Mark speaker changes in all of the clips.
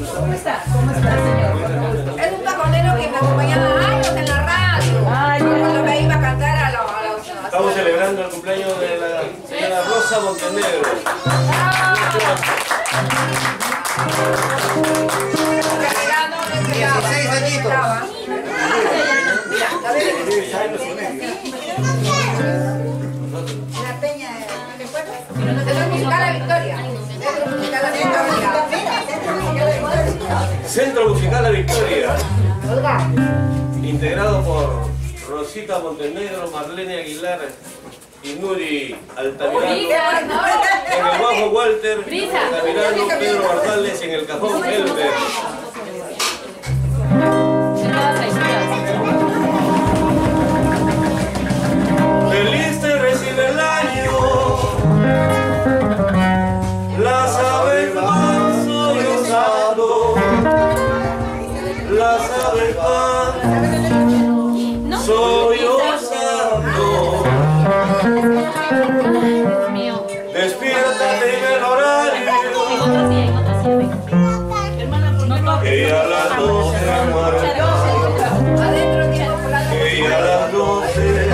Speaker 1: ¿Cómo está? ¿Cómo está, señor?
Speaker 2: Es un pajonero que me acompañaba años en la radio.
Speaker 1: Ay,
Speaker 2: cuando me iba a cantar a los...
Speaker 3: Estamos celebrando el cumpleaños de la señora Rosa Montenegro.
Speaker 2: La peña de musical La Victoria.
Speaker 3: Centro Musical La Victoria. Integrado por Rosita Montenegro, Marlene Aguilar y Nuri Altamirano. En el bajo Walter Altamirano, Pedro Bardales en el cajón Elber. Feliz te recibe el año, las aves van sollozando, las aves van sollozando. Despiértate en el horario, que a las 12 que a las 12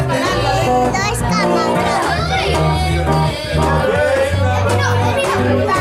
Speaker 4: Dos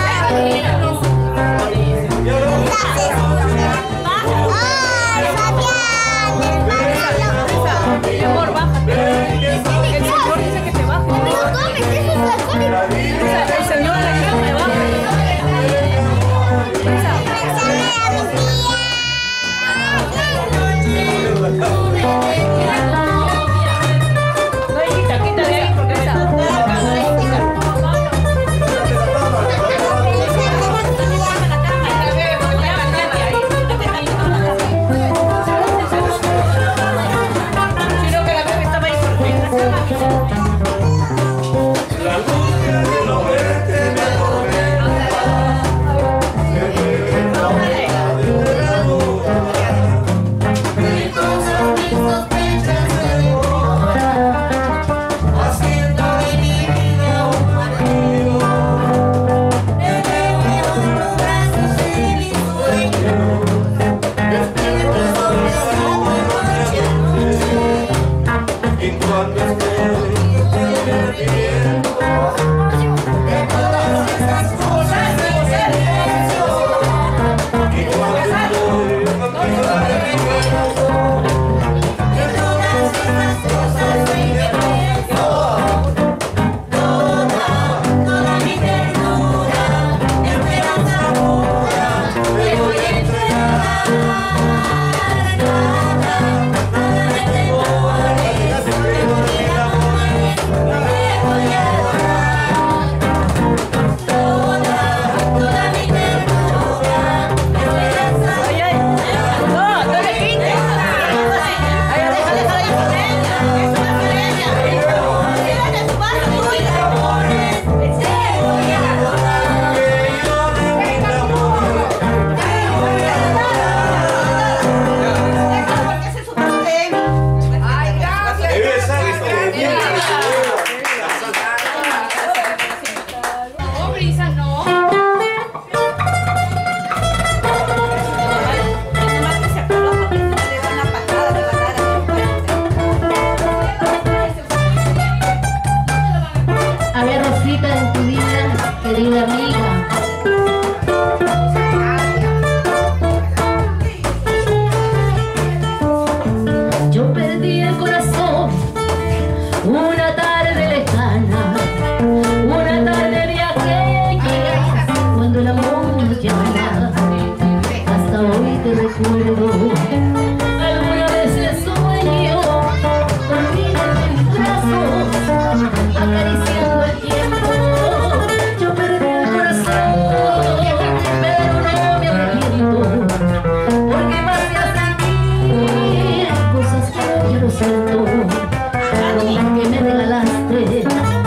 Speaker 4: llama, hasta hoy te recuerdo. Alguna vez he sueño dormirte en mis brazos, acariciando el tiempo. Yo perdí el corazón, pero no me arrepiento, porque más me hace sentir cosas que yo no siento. Algo que me regalaste,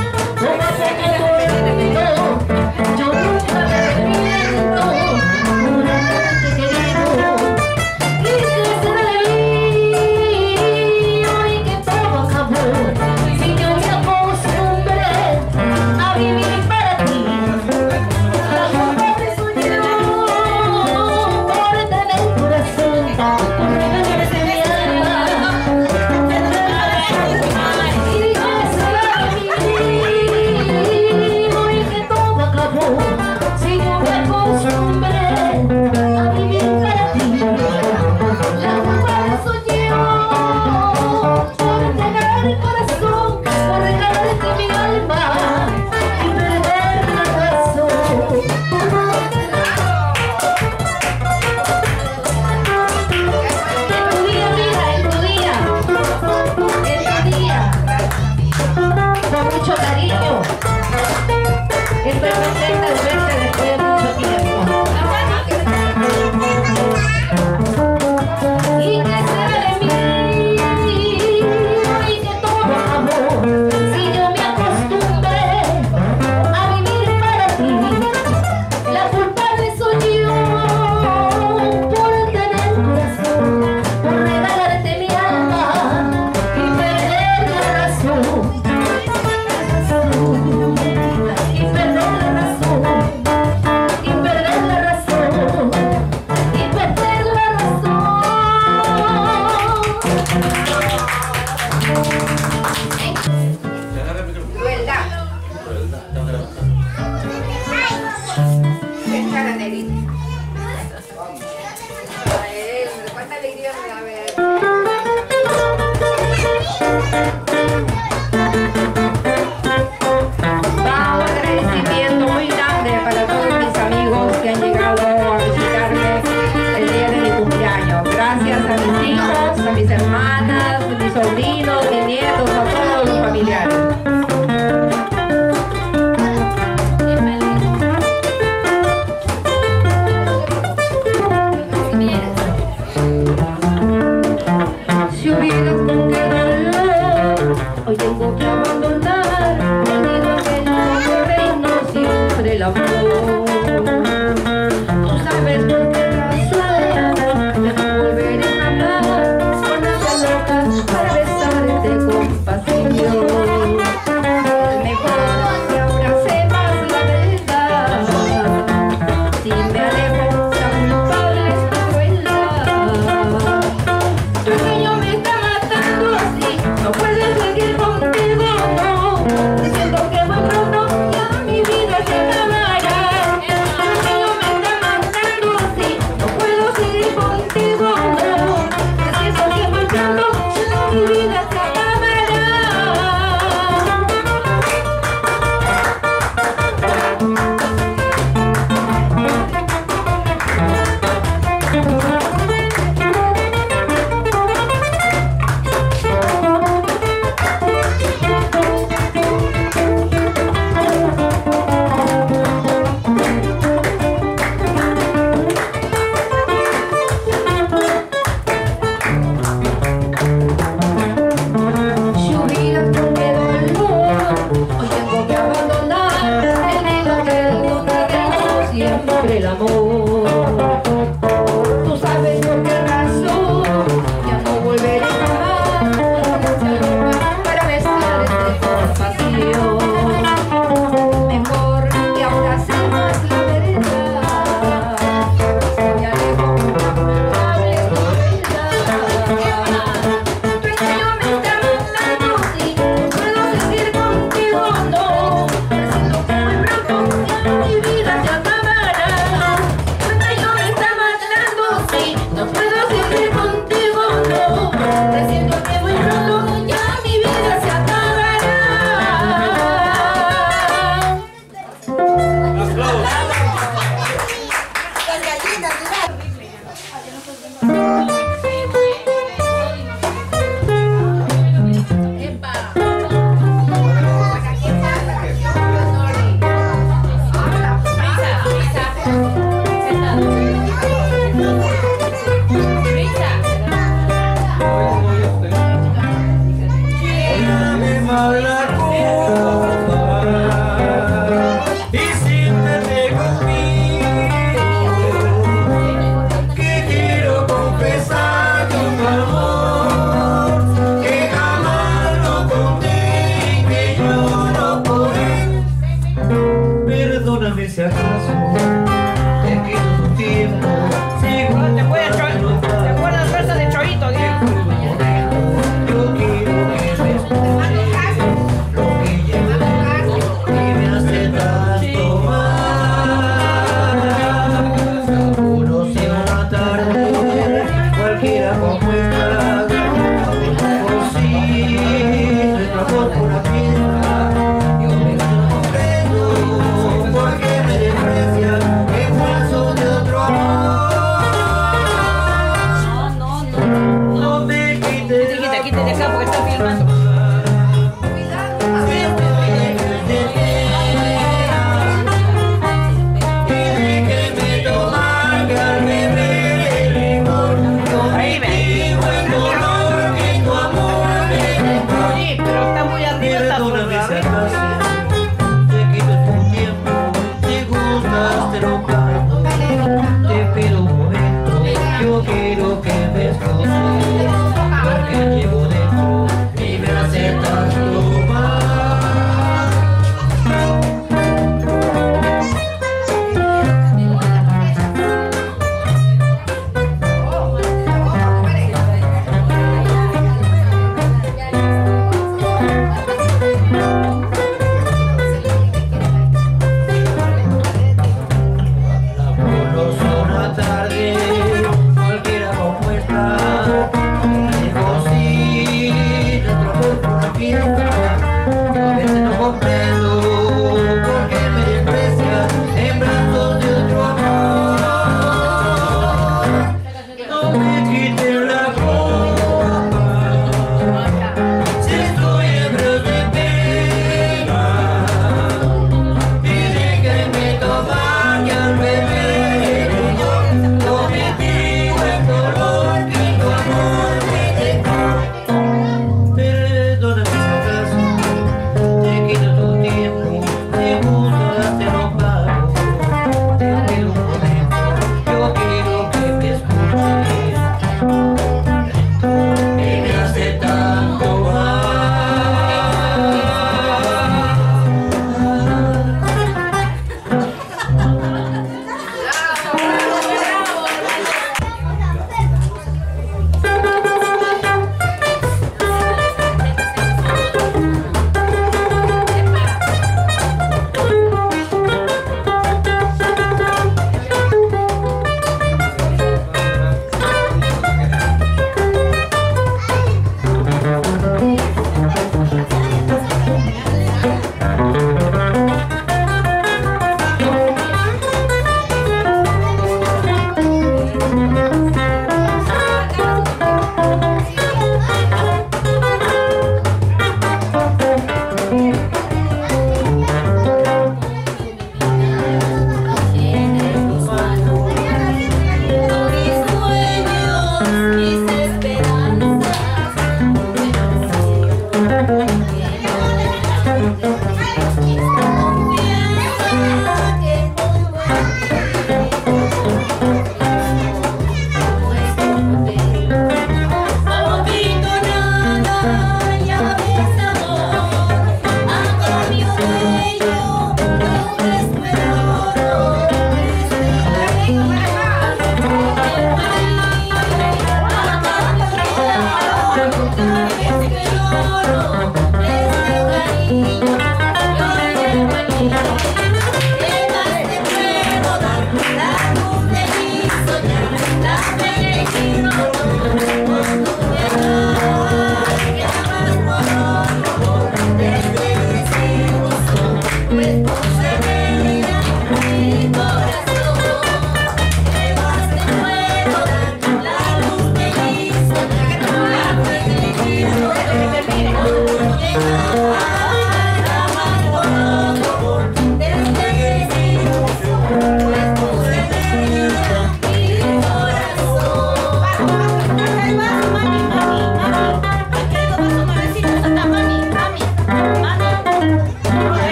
Speaker 4: yo nunca me arrepiento por haberte querido. Y que será de mí hoy que todo acabó, si yo me acostumbré a vivir para ti. La culpable soy yo por tener corazón, por regalarte mi alma. Y que será de mí hoy que todo acabó, si yo me acostumbré a vivir para ti. La culpable soy yo por entregar el corazón, por regalarte mi alma y perder la razón. En tu día, vida, en tu día, con mucho cariño. Estoy contenta de verte después de mucho tiempo. Y que será de mí hoy que todo acabó, si yo me acostumbré a vivir para ti. La culpable soy yo por tener corazón, por regalarte mi alma y perder la razón. Y perder la razón, y perder la razón, y perder la razón.
Speaker 2: Crueldad. Es cara negrita. Ay, cuánta alegría me da ver.
Speaker 1: Va un agradecimiento muy grande para todos mis amigos que han llegado a visitarme el día de mi cumpleaños. Gracias a mis hijos, a mis hermanas, a mis sobrinos, mis nietos, a todos los familiares. Si hubieras con qué dolor, hoy tengo que abandonar el nido que no reino siempre el amor. Tú sabes por qué razón me volveré a amar con ansias locas para besarte con pasión. Mejor que ahora sepas la verdad, si me alejo tan culpable es tu crueldad. Tu sueño me está matando así, no puedes seguir contigo, no. Siento que muy pronto ya mi vida se acabará. Tu sueño me está matando así, no puedo seguir contigo, no. Siento que muy pronto ya mi vida se acabará. Si hubieras con qué dolor, hoy tengo que abandonar el nido que nunca reino siempre el amor. Tú sabes por qué razón ya no volveré a amar para besarte con pasión. Mejor que ahora sepas la verdad, si me alejo culpable es tu crueldad. Tu sueño me está matando así, no puedo seguir contigo, no. Siento que muy pronto ya mi vida se acabará.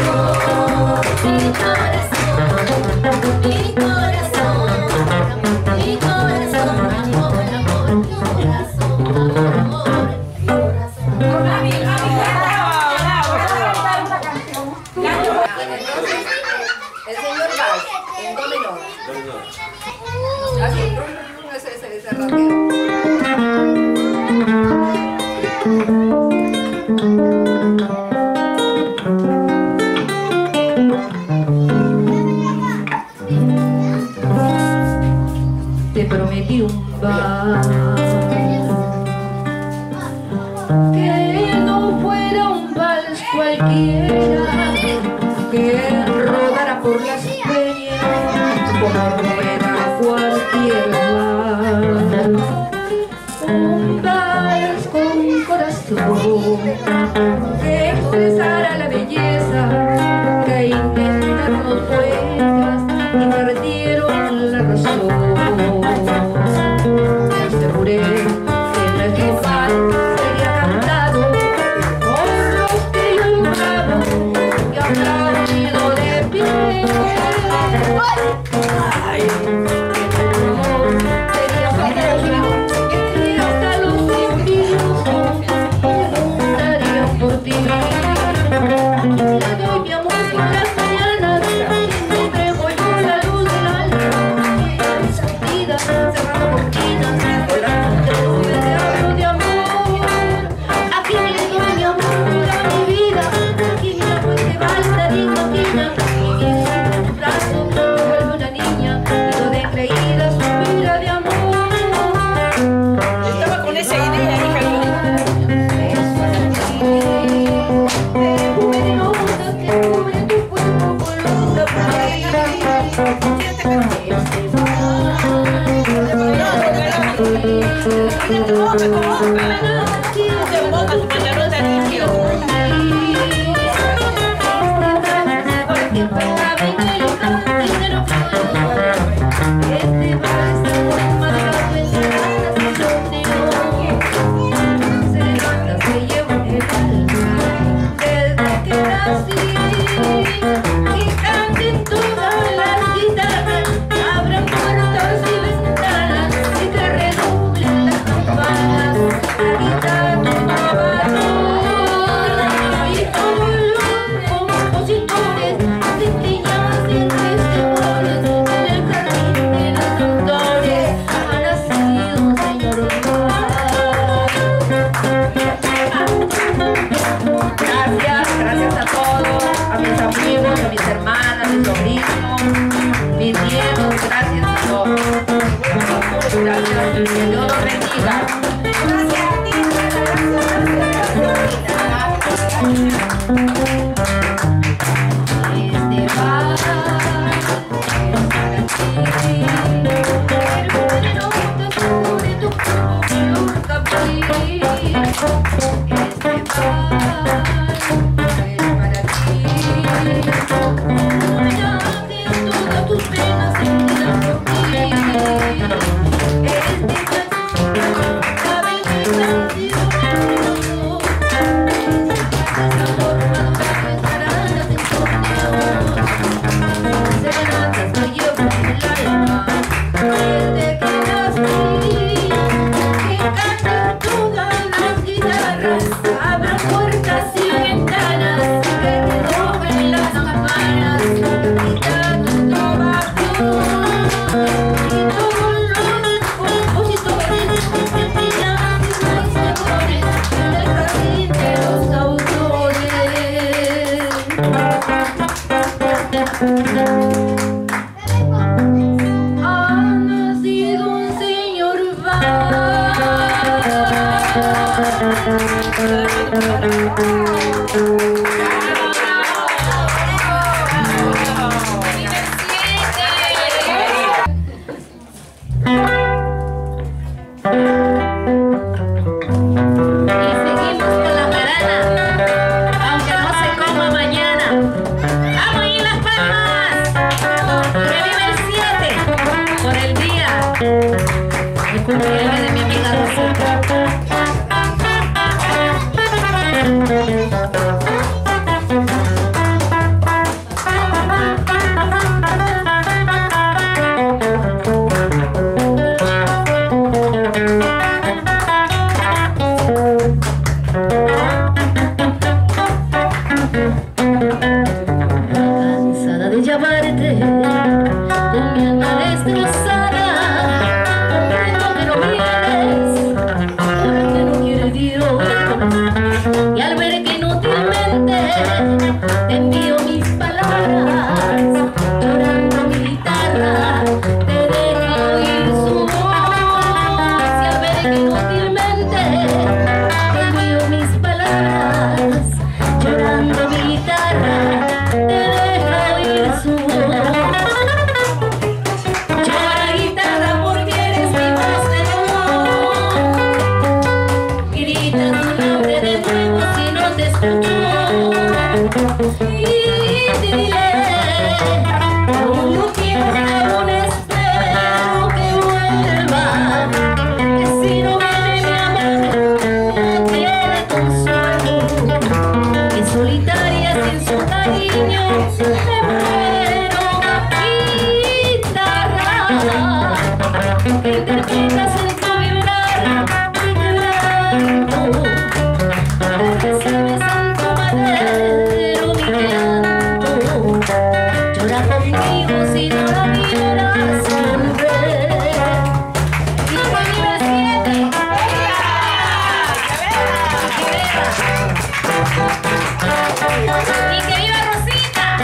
Speaker 1: Te prometí un vals que no fuera un vals cualquiera, que rodara por las peñas como rueda cualquier vals. Un vals con corazón que expresara la belleza que intentaron los poetas y perdieron la razón. Me aseguré que nuestro vals sería cantado por los que yo lloraba y aplaudido de pie. Ay, que nuestro amor sería famoso y hasta los indios preguntarían por ti. Le doy mi amor por las mañanas, te entrego yo la luz del alma, vida cerrando cortinas, con las mujeres te hablo de amor. Aquí le doy mi amor toda mi vida, aquí mira pues que basta de imagina, y en tu brazo me vuelve una niña, y lo de creída suspira de amor.
Speaker 2: Estaba con esa idea, hija. Gracias a todos, a mis amigos, a mis hermanas, a mis sobrinos, mis nietos, gracias a todos. Gracias, que Dios los bendiga. Gracias a ti, abran puertas y ventanas, que recogen las campanas, gritando ovación. Y todos los compositores, estudiantes, maestros, del jardín de los autores. Ha nacido un señor
Speaker 4: Y seguimos con la jarana, aunque no se coma mañana. Cansada de llamarte, con mi alma destrozada, comprendo que no vienes, porque no quiere Dios. Y al ver que inútilmente te envío mis palabras, llorando mi guitarra, te dejo oír su voz. Y al ver que inútilmente te envío mis palabras, llorando mi guitarra, te dejo oír su voz. Llora guitarra porque eres mi voz de amor. Grita tu nombre de nuevo si no te escucho. Y dile, aún no quiero, aún espero que vuelva, que si no viene mi amor, no tiene consuelo, que solitaria sin su cariño me muero. Guitarra, que interpretas en tu vibrar mi quebranto, que recibes en tu madero mi llanto. Llora conmigo si no la vieras volver. Y que vive siete. Y que viva Rosita.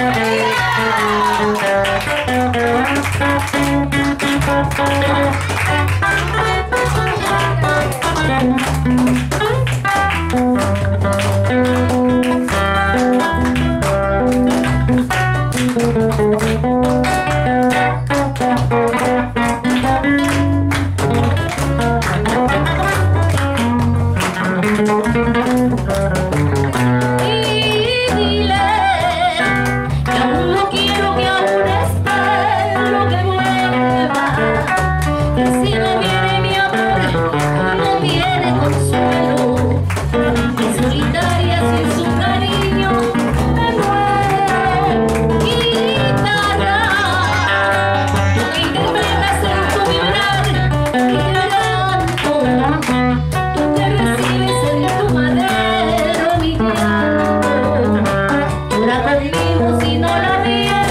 Speaker 4: Y dile que aún no quiero, que aún espero que vuelva, que si no viene mi amor, no viene consuelo, que solitaria sin su cariño me muero. Guitarra, tú que interpretas en tu vibrar mi quebranto, tú que recibes en tu madero mi llanto. Llora conmigo si no la vieras.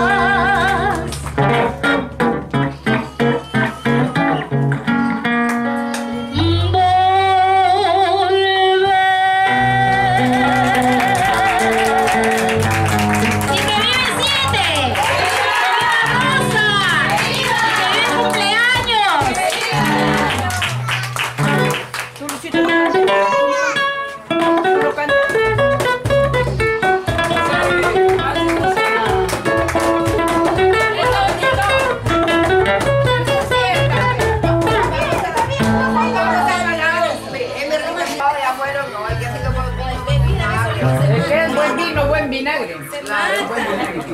Speaker 4: Y que vive siete. ¡Viva Rosa! ¡Y que vive cumpleaños!
Speaker 2: Es que es buen vino, buen vinagre. Claro, es buen vinagre.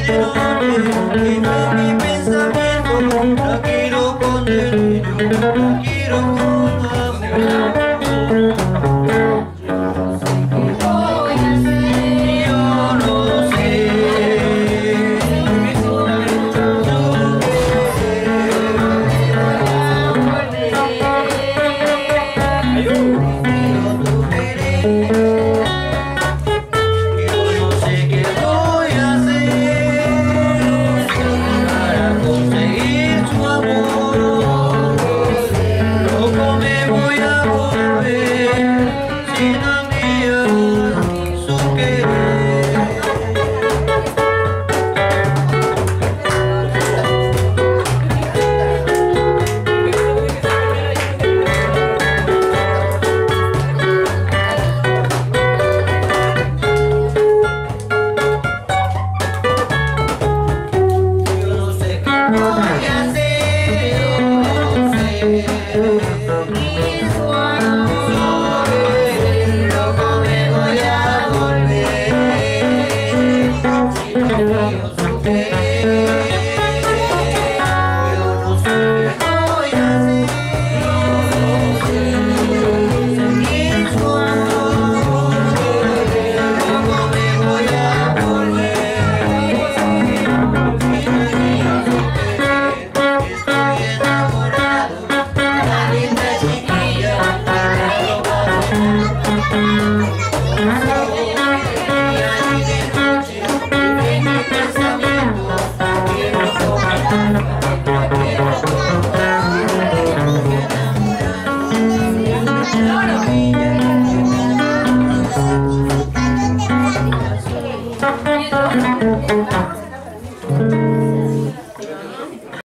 Speaker 5: de noche y con mi pensamiento la quiero con delirio, la quiero con amor.
Speaker 4: Yo